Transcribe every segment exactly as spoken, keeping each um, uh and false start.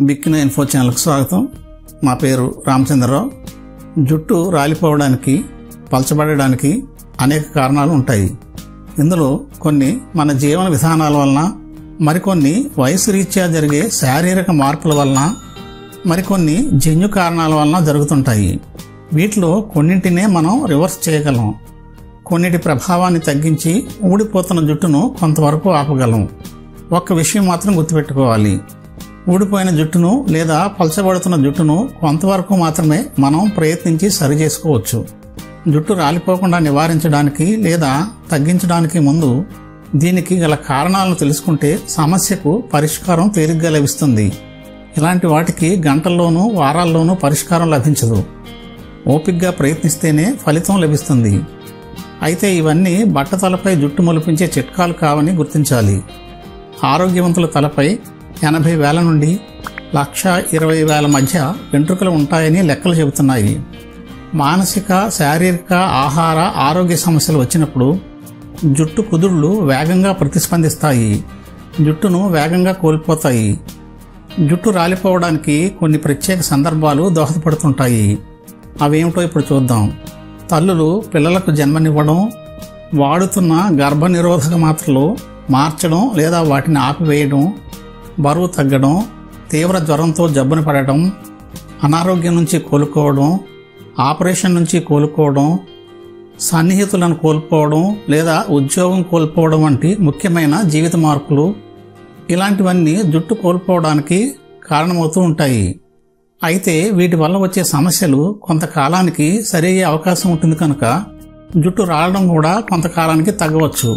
Bikkina info ఛానల్కు స్వాగతం. మా పేరు రామచంద్రరావు. జుట్టు రాలిపోవడానికి, పలచబడడానికి అనేక కారణాలు ఉంటాయి. ఇందులో కొన్ని మన జీవన విధానాల వలన, మరికొన్ని వయసు రీత్యా జరిగే శారీరక మార్పుల వలన, మరికొన్ని జన్యు కారణాల వలన జరుగుతుంటాయి. వీటిలో కొన్నింటినే మనం రివర్స్ చేయగలం. కొన్నిటి ప్రభావాన్ని తగ్గించి ఊడిపోతున్న జుట్టును కొంతవరకు ఆపగలం. ఒక్క విషయం మాత్రం గుర్తుపెట్టుకోవాలి. ఊడిపోయిన జుట్టును లేదా పలచబడుతున్న జుట్టును కొంతవరకు మాత్రమే మనం ప్రయత్నించి సరి చేసుకోవచ్చు. జుట్టు రాలిపోకుండా నివారించడానికి లేదా తగ్గించడానికి ముందు దీనికి గల కారణాలను తెలుసుకుంటే సమస్యకు పరిష్కారం తేలిగ్గా లభిస్తుంది. ఇలాంటి వాటికి గంటల్లోనూ వారాల్లోనూ పరిష్కారం లభించదు. ఓపిగ్గా ప్రయత్నిస్తేనే ఫలితం లభిస్తుంది. అయితే ఇవన్నీ బట్టతలపై జుట్టు మొలిపించే చిట్కాలు కావని గుర్తించాలి. ఆరోగ్యవంతుల తలపై ఎనభై వేల నుండి లక్ష ఇరవై వేల మధ్య వెంట్రుకలు ఉంటాయని లెక్కలు చెబుతున్నాయి. మానసిక, శారీరక, ఆహార, ఆరోగ్య సమస్యలు వచ్చినప్పుడు జుట్టు కుదుళ్లు వేగంగా ప్రతిస్పందిస్తాయి. జుట్టును వేగంగా కోల్పోతాయి. జుట్టు రాలిపోవడానికి కొన్ని ప్రత్యేక సందర్భాలు దోహదపడుతుంటాయి. అవేమిటో ఇప్పుడు చూద్దాం. తల్లులు పిల్లలకు జన్మనివ్వడం, వాడుతున్న గర్భనిరోధక మాత్రలు మార్చడం లేదా వాటిని ఆపివేయడం, బరువు తగ్గడం, తీవ్ర జ్వరంతో జబ్బున పడటం, అనారోగ్యం నుంచి కోలుకోవడం, ఆపరేషన్ నుంచి కోలుకోవడం, సన్నిహితులను కోల్పోవడం లేదా ఉద్యోగం కోల్పోవడం వంటి ముఖ్యమైన జీవిత మార్పులు, ఇలాంటివన్నీ జుట్టు కోల్పోవడానికి కారణమవుతూ ఉంటాయి. అయితే వీటి వల్ల వచ్చే సమస్యలు కొంతకాలానికి సరయ్యే అవకాశం ఉంటుంది కనుక జుట్టు రాలడం కూడా కొంతకాలానికి తగ్గవచ్చు.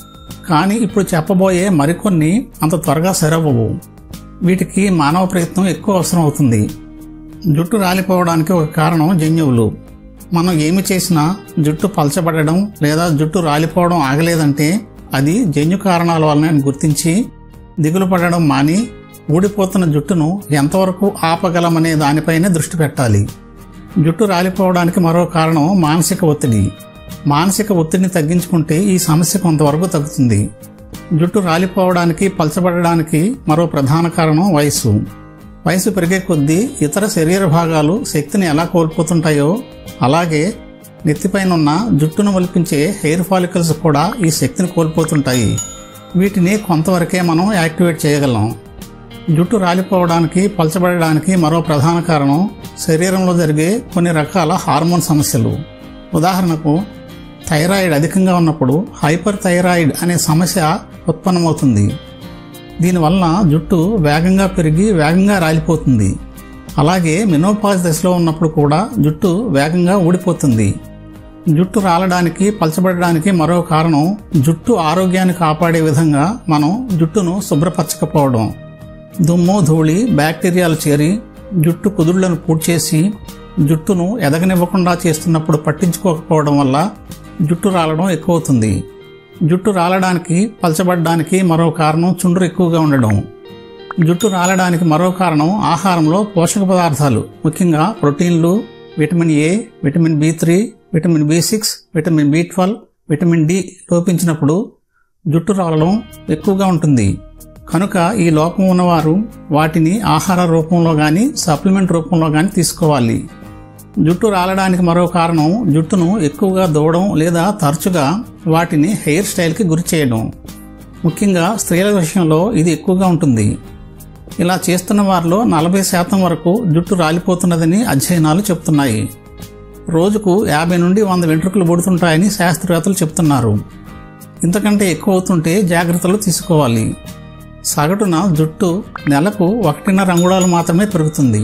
కానీ ఇప్పుడు చెప్పబోయే మరికొన్ని అంత త్వరగా సరవ్వవు. వీటికి మానవ ప్రయత్నం ఎక్కువ అవసరం అవుతుంది. జుట్టు రాలిపోవడానికి ఒక కారణం జన్యువులు. మనం ఏమి చేసినా జుట్టు పలచబడడం లేదా జుట్టు రాలిపోవడం ఆగలేదంటే అది జన్యు కారణాల వలన గుర్తించి దిగులు పడడం మాని ఊడిపోతున్న జుట్టును ఎంతవరకు ఆపగలమనే దానిపైనే దృష్టి పెట్టాలి. జుట్టు రాలిపోవడానికి మరో కారణం మానసిక ఒత్తిడి. మానసిక ఒత్తిడిని తగ్గించుకుంటే ఈ సమస్య కొంతవరకు తగ్గుతుంది. జుట్టు రాలిపోవడానికి, పలచబడడానికి మరో ప్రధాన కారణం వయసు. వయసు పెరిగే కొద్దీ ఇతర శరీర భాగాలు శక్తిని ఎలా కోల్పోతుంటాయో అలాగే నెత్తిపైనున్న జుట్టును మొలిపించే హెయిర్ ఫాలికల్స్ కూడా ఈ శక్తిని కోల్పోతుంటాయి. వీటిని కొంతవరకే మనం యాక్టివేట్ చేయగలం. జుట్టు రాలిపోవడానికి, పలచబడడానికి మరో ప్రధాన కారణం శరీరంలో జరిగే కొన్ని రకాల హార్మోన్ సమస్యలు. ఉదాహరణకు థైరాయిడ్ అధికంగా ఉన్నప్పుడు హైపర్ థైరాయిడ్ అనే సమస్య ఉత్పన్నమవుతుంది. దీనివల్ల జుట్టు వేగంగా పెరిగి వేగంగా రాలిపోతుంది. అలాగే మెనోపాజ్ దశలో ఉన్నప్పుడు కూడా జుట్టు వేగంగా ఊడిపోతుంది. జుట్టు రాలడానికి, పలచబడడానికి మరో కారణం జుట్టు ఆరోగ్యాన్ని కాపాడే విధంగా మనం జుట్టును శుభ్రపరచకపోవడం. దుమ్ము, ధూళి, బ్యాక్టీరియాలు చేరి జుట్టు కుదుళ్లను పూడ్చేసి జుట్టును ఎదగనివ్వకుండా చేస్తున్నప్పుడు పట్టించుకోకపోవడం వల్ల జుట్టు రాలడం ఎక్కువవుతుంది. జుట్టు రాలడానికి, పలచబడడానికి మరో కారణం చుండ్రు ఎక్కువగా ఉండడం. జుట్టు రాలడానికి మరో కారణం ఆహారంలో పోషక పదార్థాలు, ముఖ్యంగా ప్రోటీన్లు, vitamin A, vitamin B three, vitamin B six, vitamin B twelve, vitamin D లోపించినప్పుడు జుట్టు రాలడం ఎక్కువగా ఉంటుంది. కనుక ఈ లోపం ఉన్నవారు వాటిని ఆహార రూపంలో గాని సప్లిమెంట్ రూపంలో గాని తీసుకోవాలి. జుట్టు రాలడానికి మరో కారణం జుట్టును ఎక్కువగా దువ్వడం లేదా తరచుగా వాటిని హెయిర్ స్టైల్కి గురి చేయడం. ముఖ్యంగా స్త్రీల విషయంలో ఇది ఎక్కువగా ఉంటుంది. ఇలా చేస్తున్న వారిలో నలభై శాతం వరకు జుట్టు రాలిపోతున్నదని అధ్యయనాలు చెప్తున్నాయి. రోజుకు యాభై నుండి వంద వెంట్రుకలు పుడుతుంటాయని శాస్త్రవేత్తలు చెప్తున్నారు. ఇంతకంటే ఎక్కువ అవుతుంటే జాగ్రత్తలు తీసుకోవాలి. సగటున జుట్టు నెలకు ఒకటిన్నర అంగుళాలు మాత్రమే పెరుగుతుంది.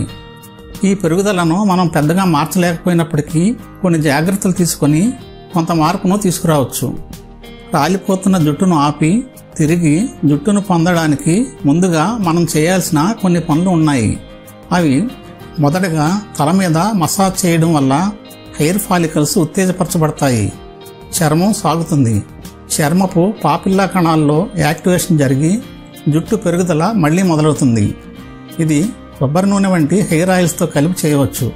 ఈ పెరుగుదలను మనం పెద్దగా మార్చలేకపోయినప్పటికీ కొన్ని జాగ్రత్తలు తీసుకొని కొంత మార్పును తీసుకురావచ్చు. రాలిపోతున్న జుట్టును ఆపి తిరిగి జుట్టును పొందడానికి ముందుగా మనం చేయాల్సిన కొన్ని పనులు ఉన్నాయి. అవి మొదటగా తల మీద మసాజ్ చేయడం వల్ల హెయిర్ ఫాలికల్స్ ఉత్తేజపరచబడతాయి. చర్మం సాగుతుంది. చర్మపు పాపిల్లా కణాల్లో యాక్టివేషన్ జరిగి జుట్టు పెరుగుదల మళ్లీ మొదలవుతుంది. ఇది కొబ్బరి నూనె వంటి హెయిర్ ఆయిల్స్తో కలిపి చేయవచ్చు.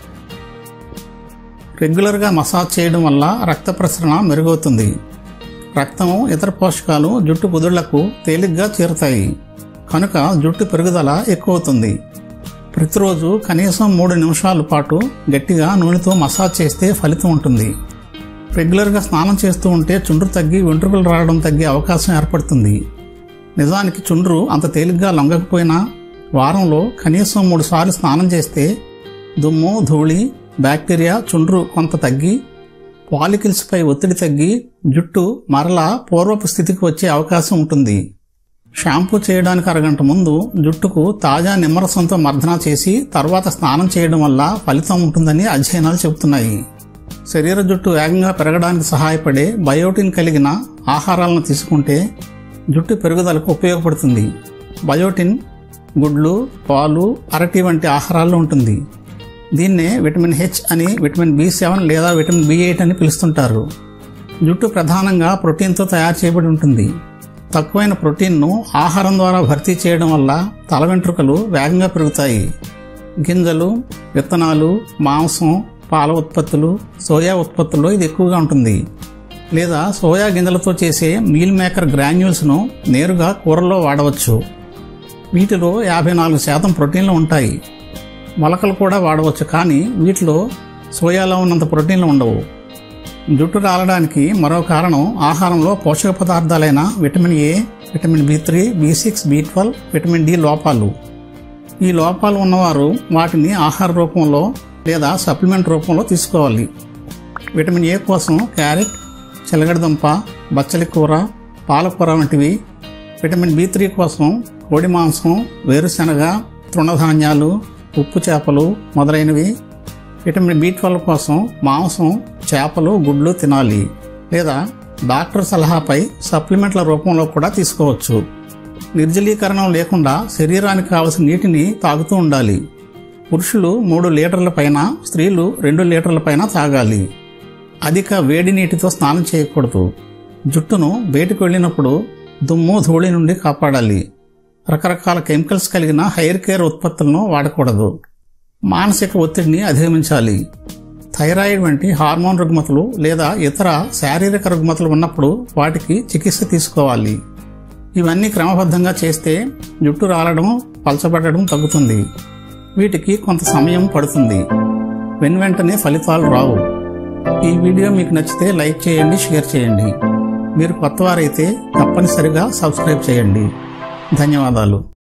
రెగ్యులర్గా మసాజ్ చేయడం వల్ల రక్త ప్రసరణ మెరుగవుతుంది. రక్తము, ఇతర పోషకాలు జుట్టు కుదుళ్లకు తేలిగ్గా చేరుతాయి. కనుక జుట్టు పెరుగుదల ఎక్కువవుతుంది. ప్రతిరోజు కనీసం మూడు నిమిషాల పాటు గట్టిగా నూనెతో మసాజ్ చేస్తే ఫలితం ఉంటుంది. రెగ్యులర్గా స్నానం చేస్తూ ఉంటే చుండ్రు తగ్గి వెంట్రుకలు రావడం తగ్గే అవకాశం ఏర్పడుతుంది. నిజానికి చుండ్రు అంత తేలిగ్గా లొంగకపోయినా వారంలో కనీసం మూడు సార్లు స్నానం చేస్తే దుమ్ము, ధూళి, బ్యాక్టీరియా, చుండ్రు కొంత తగ్గి పాలికిల్స్పై ఒత్తిడి తగ్గి జుట్టు మరలా పూర్వపు స్థితికి వచ్చే అవకాశం ఉంటుంది. షాంపూ చేయడానికి అరగంట ముందు జుట్టుకు తాజా నిమ్మరసంతో మర్దన చేసి తర్వాత స్నానం చేయడం వల్ల ఫలితం ఉంటుందని అధ్యయనాలు చెబుతున్నాయి. శరీర జుట్టు వేగంగా పెరగడానికి సహాయపడే బయోటిన్ కలిగిన ఆహారాలను తీసుకుంటే జుట్టు పెరుగుదలకు ఉపయోగపడుతుంది. బయోటిన్ గుడ్లు, పాలు, అరటి వంటి ఆహారాల్లో ఉంటుంది. దీన్నే విటమిన్ హెచ్ అని, విటమిన్ బి సెవెన్ లేదా విటమిన్ బి ఎయిట్ అని పిలుస్తుంటారు. జుట్టు ప్రధానంగా ప్రోటీన్తో తయారు చేయబడి ఉంటుంది. తక్కువైన ప్రోటీన్ను ఆహారం ద్వారా భర్తీ చేయడం వల్ల తల వెంట్రుకలు వేగంగా పెరుగుతాయి. గింజలు, విత్తనాలు, మాంసం, పాల ఉత్పత్తులు, సోయా ఉత్పత్తుల్లో ఇది ఎక్కువగా ఉంటుంది. లేదా సోయా గింజలతో చేసే మీల్ మేకర్ గ్రాన్యూల్స్ను నేరుగా కూరల్లో వాడవచ్చు. వీటిలో యాభై నాలుగు శాతం ప్రోటీన్లు ఉంటాయి. మొలకలు కూడా వాడవచ్చు, కానీ వీటిలో సోయాలో ఉన్నంత ప్రోటీన్లు ఉండవు. జుట్టు రాలడానికి మరో కారణం ఆహారంలో పోషక పదార్థాలైన vitamin A, vitamin B three, B six, B twelve, vitamin D లోపాలు. ఈ లోపాలు ఉన్నవారు వాటిని ఆహార రూపంలో లేదా సప్లిమెంట్ రూపంలో తీసుకోవాలి. విటమిన్ ఏ కోసం క్యారెట్, చిలగడదుంప, బచ్చలి కూర, పాలకూర వంటివి. విటమిన్ బి త్రీ కోసం కోడి మాంసం, వేరుశనగ, తృణధాన్యాలు, ఉప్పు చేపలు మొదలైనవి. విటమిన్ బి ట్వెల్వ్ కోసం మాంసం, చేపలు, గుడ్లు తినాలి. లేదా డాక్టర్ సలహాపై సప్లిమెంట్ల రూపంలో కూడా తీసుకోవచ్చు. నిర్జలీకరణం లేకుండా శరీరానికి కావలసిన నీటిని తాగుతూ ఉండాలి. పురుషులు మూడు లీటర్ల పైన, స్త్రీలు రెండు లీటర్ల పైన తాగాలి. అధిక వేడి నీటితో స్నానం చేయకూడదు. జుట్టును బయటకు వెళ్ళినప్పుడు దుమ్ము, ధూళి నుండి కాపాడాలి. రకరకాల కెమికల్స్ కలిగిన హెయిర్ కేర్ ఉత్పత్తులను వాడకూడదు. మానసిక ఒత్తిడిని అధిగమించాలి. థైరాయిడ్ వంటి హార్మోన్ రుగ్మతలు లేదా ఇతర శారీరక రుగ్మతలు ఉన్నప్పుడు వాటికి చికిత్స తీసుకోవాలి. ఇవన్నీ క్రమబద్ధంగా చేస్తే జుట్టు రాలడం, పలచబడడం తగ్గుతుంది. వీటికి కొంత సమయం పడుతుంది. వెను వెంటనే ఫలితాలు రావు. ఈ వీడియో మీకు నచ్చితే లైక్ చేయండి, షేర్ చేయండి. మీరు కొత్తవారైతే తప్పనిసరిగా సబ్స్క్రైబ్ చేయండి. ధన్యవాదాలు.